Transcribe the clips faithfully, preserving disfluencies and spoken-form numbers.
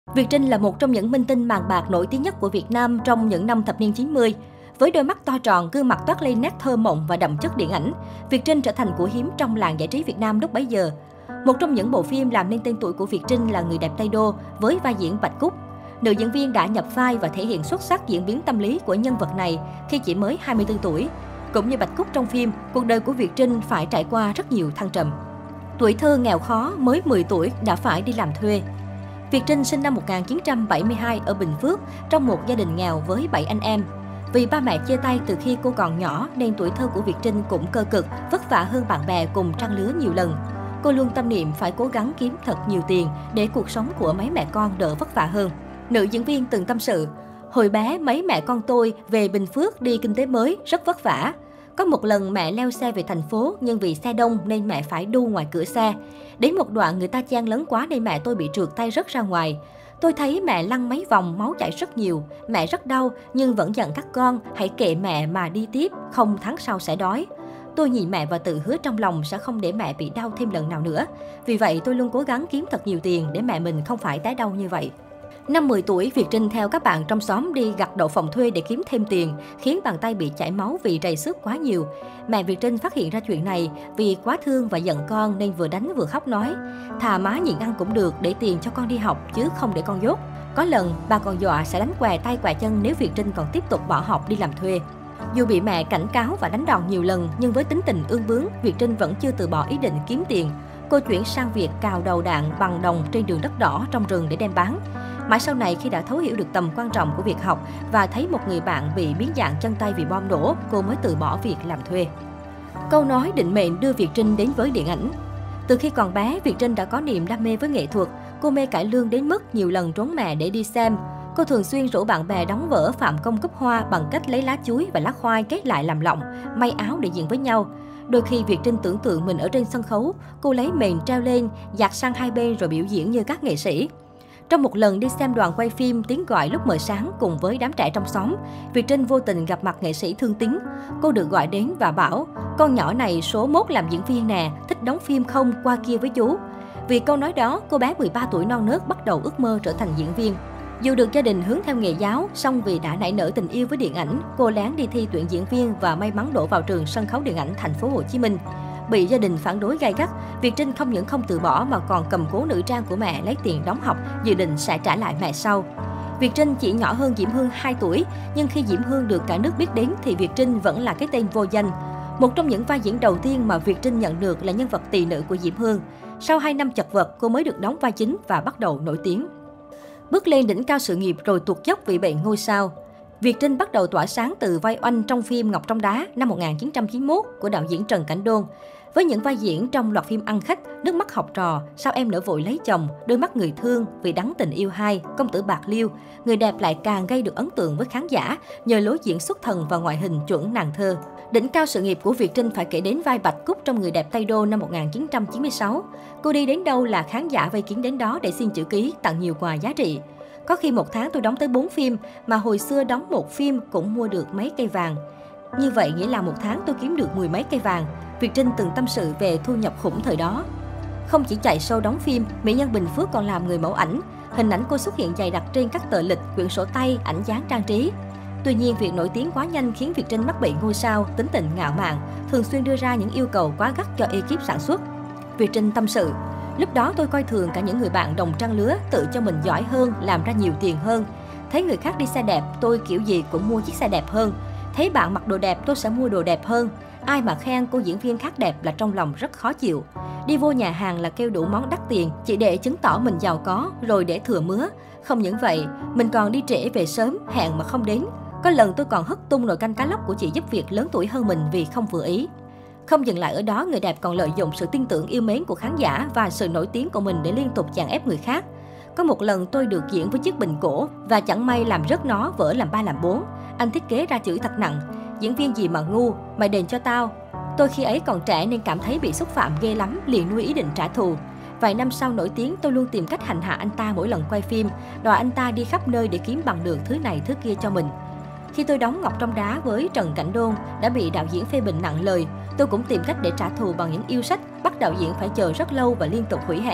Việt Trinh là một trong những minh tinh màn bạc nổi tiếng nhất của Việt Nam trong những năm thập niên chín mươi. Với đôi mắt to tròn, gương mặt toát lên nét thơ mộng và đậm chất điện ảnh, Việt Trinh trở thành của hiếm trong làng giải trí Việt Nam lúc bấy giờ. Một trong những bộ phim làm nên tên tuổi của Việt Trinh là Người đẹp Tây Đô với vai diễn Bạch Cúc. Nữ diễn viên đã nhập vai và thể hiện xuất sắc diễn biến tâm lý của nhân vật này khi chỉ mới hai mươi tư tuổi. Cũng như Bạch Cúc trong phim, cuộc đời của Việt Trinh phải trải qua rất nhiều thăng trầm. Tuổi thơ nghèo khó, mới mười tuổi đã phải đi làm thuê. Việt Trinh sinh năm một nghìn chín trăm bảy mươi hai ở Bình Phước trong một gia đình nghèo với bảy anh em. Vì ba mẹ chia tay từ khi cô còn nhỏ nên tuổi thơ của Việt Trinh cũng cơ cực, vất vả hơn bạn bè cùng trang lứa nhiều lần. Cô luôn tâm niệm phải cố gắng kiếm thật nhiều tiền để cuộc sống của mấy mẹ con đỡ vất vả hơn. Nữ diễn viên từng tâm sự, hồi bé mấy mẹ con tôi về Bình Phước đi kinh tế mới rất vất vả. Có một lần mẹ leo xe về thành phố nhưng vì xe đông nên mẹ phải đu ngoài cửa xe. Đến một đoạn người ta chen lấn quá nên mẹ tôi bị trượt tay rớt ra ngoài. Tôi thấy mẹ lăn mấy vòng, máu chảy rất nhiều. Mẹ rất đau nhưng vẫn dặn các con hãy kệ mẹ mà đi tiếp, không tháng sau sẽ đói. Tôi nhìn mẹ và tự hứa trong lòng sẽ không để mẹ bị đau thêm lần nào nữa. Vì vậy tôi luôn cố gắng kiếm thật nhiều tiền để mẹ mình không phải tái đau như vậy. Năm mười tuổi, Việt Trinh theo các bạn trong xóm đi gặt đậu phộng thuê để kiếm thêm tiền, khiến bàn tay bị chảy máu vì trầy xước quá nhiều. Mẹ Việt Trinh phát hiện ra chuyện này vì quá thương và giận con nên vừa đánh vừa khóc nói, thà má nhịn ăn cũng được để tiền cho con đi học chứ không để con dốt. Có lần, bà còn dọa sẽ đánh què tay què chân nếu Việt Trinh còn tiếp tục bỏ học đi làm thuê. Dù bị mẹ cảnh cáo và đánh đòn nhiều lần, nhưng với tính tình ương bướng, Việt Trinh vẫn chưa từ bỏ ý định kiếm tiền. Cô chuyển sang việc cào đầu đạn bằng đồng trên đường đất đỏ trong rừng để đem bán. Mãi sau này khi đã thấu hiểu được tầm quan trọng của việc học và thấy một người bạn bị biến dạng chân tay vì bom nổ, cô mới từ bỏ việc làm thuê. Câu nói định mệnh đưa Việt Trinh đến với điện ảnh. Từ khi còn bé, Việt Trinh đã có niềm đam mê với nghệ thuật. Cô mê cải lương đến mức nhiều lần trốn mẹ để đi xem. Cô thường xuyên rủ bạn bè đóng vở Phạm Công Cúc Hoa bằng cách lấy lá chuối và lá khoai kết lại làm lọng, may áo để diễn với nhau. Đôi khi Việt Trinh tưởng tượng mình ở trên sân khấu, cô lấy mền treo lên, dạt sang hai bên rồi biểu diễn như các nghệ sĩ. Trong một lần đi xem đoàn quay phim Tiếng Gọi Lúc Mờ Sáng cùng với đám trẻ trong xóm, Việt Trinh vô tình gặp mặt nghệ sĩ Thương Tín. Cô được gọi đến và bảo, con nhỏ này số mốt làm diễn viên nè, thích đóng phim không, qua kia với chú. Vì câu nói đó, cô bé mười ba tuổi non nớt bắt đầu ước mơ trở thành diễn viên. Dù được gia đình hướng theo nghề giáo, song vì đã nảy nở tình yêu với điện ảnh, cô lén đi thi tuyển diễn viên và may mắn đỗ vào trường sân khấu điện ảnh thành phố Hồ Chí Minh. Bị gia đình phản đối gay gắt, Việt Trinh không những không từ bỏ mà còn cầm cố nữ trang của mẹ lấy tiền đóng học, dự định sẽ trả lại mẹ sau. Việt Trinh chỉ nhỏ hơn Diễm Hương hai tuổi, nhưng khi Diễm Hương được cả nước biết đến thì Việt Trinh vẫn là cái tên vô danh. Một trong những vai diễn đầu tiên mà Việt Trinh nhận được là nhân vật tỳ nữ của Diễm Hương. Sau hai năm chật vật, cô mới được đóng vai chính và bắt đầu nổi tiếng. Bước lên đỉnh cao sự nghiệp rồi tuột dốc vì bệnh ngôi sao. Việt Trinh bắt đầu tỏa sáng từ vai oanh trong phim Ngọc Trong Đá năm một nghìn chín trăm chín mươi mốt của đạo diễn Trần Cảnh Đôn. Với những vai diễn trong loạt phim Ăn Khách, Nước Mắt Học Trò, Sao Em Nỡ Vội Lấy Chồng, Đôi Mắt Người Thương, Vì Đắng Tình Yêu hai, Công Tử Bạc Liêu, Người đẹp lại càng gây được ấn tượng với khán giả nhờ lối diễn xuất thần và ngoại hình chuẩn nàng thơ. Đỉnh cao sự nghiệp của Việt Trinh phải kể đến vai Bạch Cúc trong Người đẹp Tây Đô năm một nghìn chín trăm chín mươi sáu. Cô đi đến đâu là khán giả vây kín đến đó để xin chữ ký, tặng nhiều quà giá trị. Có khi một tháng tôi đóng tới bốn phim, mà hồi xưa đóng một phim cũng mua được mấy cây vàng. Như vậy nghĩa là một tháng tôi kiếm được mười mấy cây vàng. Việt Trinh từng tâm sự về thu nhập khủng thời đó. Không chỉ chạy show đóng phim, mỹ nhân Bình Phước còn làm người mẫu ảnh. Hình ảnh cô xuất hiện dày đặc trên các tờ lịch, quyển sổ tay, ảnh dán trang trí. Tuy nhiên, việc nổi tiếng quá nhanh khiến Việt Trinh mắc bệnh ngôi sao, tính tình ngạo mạn, thường xuyên đưa ra những yêu cầu quá gắt cho ekip sản xuất. Việt Trinh tâm sự, lúc đó tôi coi thường cả những người bạn đồng trang lứa, tự cho mình giỏi hơn, làm ra nhiều tiền hơn. Thấy người khác đi xe đẹp, tôi kiểu gì cũng mua chiếc xe đẹp hơn. Thấy bạn mặc đồ đẹp, tôi sẽ mua đồ đẹp hơn. Ai mà khen cô diễn viên khác đẹp là trong lòng rất khó chịu. Đi vô nhà hàng là kêu đủ món đắt tiền, chỉ để chứng tỏ mình giàu có, rồi để thừa mứa. Không những vậy, mình còn đi trễ về sớm, hẹn mà không đến. Có lần tôi còn hất tung nồi canh cá lóc của chị giúp việc lớn tuổi hơn mình vì không vừa ý. Không dừng lại ở đó, người đẹp còn lợi dụng sự tin tưởng yêu mến của khán giả và sự nổi tiếng của mình để liên tục chèn ép người khác. Có một lần tôi được diễn với chiếc bình cổ và chẳng may làm rớt nó, vỡ làm ba làm bốn. Anh thiết kế ra chửi thật nặng, diễn viên gì mà ngu, mày đền cho tao. Tôi khi ấy còn trẻ nên cảm thấy bị xúc phạm ghê lắm, liền nuôi ý định trả thù. Vài năm sau nổi tiếng, tôi luôn tìm cách hành hạ anh ta mỗi lần quay phim, đòi anh ta đi khắp nơi để kiếm bằng được thứ này thứ kia cho mình. Khi tôi đóng Ngọc Trong Đá với Trần Cảnh Đôn đã bị đạo diễn phê bình nặng lời, tôi cũng tìm cách để trả thù bằng những yêu sách, bắt đạo diễn phải chờ rất lâu và liên tục hủy hẹn.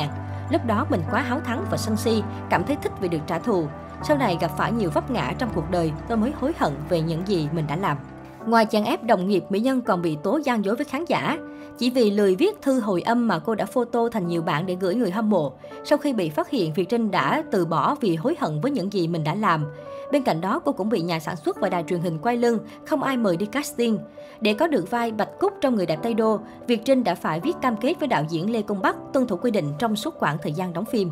Lúc đó mình quá háo thắng và sân si, cảm thấy thích vì được trả thù. Sau này gặp phải nhiều vấp ngã trong cuộc đời, tôi mới hối hận về những gì mình đã làm. Ngoài chèn ép đồng nghiệp, mỹ nhân còn bị tố gian dối với khán giả. Chỉ vì lười viết thư hồi âm mà cô đã photo thành nhiều bạn để gửi người hâm mộ. Sau khi bị phát hiện, Việt Trinh đã từ bỏ vì hối hận với những gì mình đã làm. Bên cạnh đó, cô cũng bị nhà sản xuất và đài truyền hình quay lưng, không ai mời đi casting. Để có được vai Bạch Cúc trong Người đẹp Tây Đô, Việt Trinh đã phải viết cam kết với đạo diễn Lê Công Bắc tuân thủ quy định trong suốt quãng thời gian đóng phim.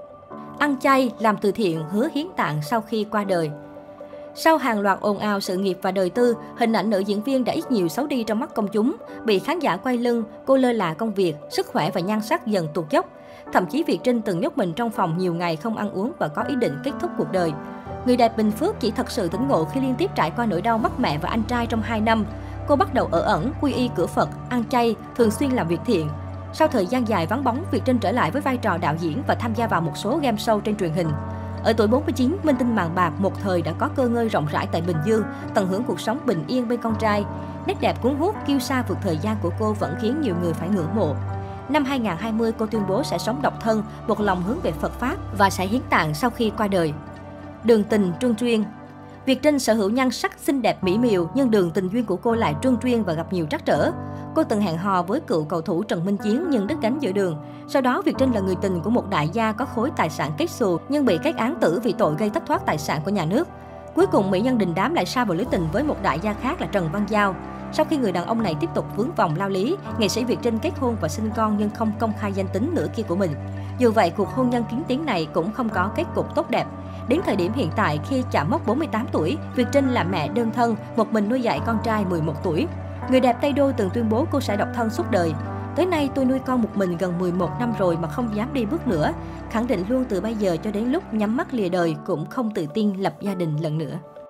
Ăn chay, làm từ thiện, hứa hiến tạng sau khi qua đời. Sau hàng loạt ồn ào sự nghiệp và đời tư, hình ảnh nữ diễn viên đã ít nhiều xấu đi trong mắt công chúng. Bị khán giả quay lưng, cô lơ là công việc, sức khỏe và nhan sắc dần tụt dốc. Thậm chí Việt Trinh từng nhốt mình trong phòng nhiều ngày không ăn uống và có ý định kết thúc cuộc đời. Người đẹp Bình Phước chỉ thật sự tỉnh ngộ khi liên tiếp trải qua nỗi đau mất mẹ và anh trai trong hai năm. Cô bắt đầu ở ẩn, quy y cửa Phật, ăn chay, thường xuyên làm việc thiện. Sau thời gian dài vắng bóng, Việt Trinh trở lại với vai trò đạo diễn và tham gia vào một số game show trên truyền hình. Ở tuổi bốn mươi chín, minh tinh màn bạc một thời đã có cơ ngơi rộng rãi tại Bình Dương, tận hưởng cuộc sống bình yên bên con trai. Nét đẹp cuốn hút, kiêu sa vượt thời gian của cô vẫn khiến nhiều người phải ngưỡng mộ. Năm hai không hai không, cô tuyên bố sẽ sống độc thân, một lòng hướng về Phật Pháp và sẽ hiến tạng sau khi qua đời. Đường tình truân chuyên. Việt Trinh sở hữu nhan sắc xinh đẹp mỹ miều, nhưng đường tình duyên của cô lại truân chuyên và gặp nhiều trắc trở. Cô từng hẹn hò với cựu cầu thủ Trần Minh Chiến nhưng đứt gánh giữa đường. Sau đó, Việt Trinh là người tình của một đại gia có khối tài sản kết xù nhưng bị kết án tử vì tội gây thất thoát tài sản của nhà nước. Cuối cùng, mỹ nhân đình đám lại sa vào lưới tình với một đại gia khác là Trần Văn Giao. Sau khi người đàn ông này tiếp tục vướng vòng lao lý, nghệ sĩ Việt Trinh kết hôn và sinh con nhưng không công khai danh tính nửa kia của mình. Dù vậy, cuộc hôn nhân kín tiếng này cũng không có kết cục tốt đẹp. Đến thời điểm hiện tại, khi chạm mốc bốn mươi tám tuổi, Việt Trinh là mẹ đơn thân, một mình nuôi dạy con trai mười một tuổi. Người đẹp Tây Đô từng tuyên bố cô sẽ độc thân suốt đời. Tới nay tôi nuôi con một mình gần mười một năm rồi mà không dám đi bước nữa. Khẳng định luôn từ bây giờ cho đến lúc nhắm mắt lìa đời cũng không tự tin lập gia đình lần nữa.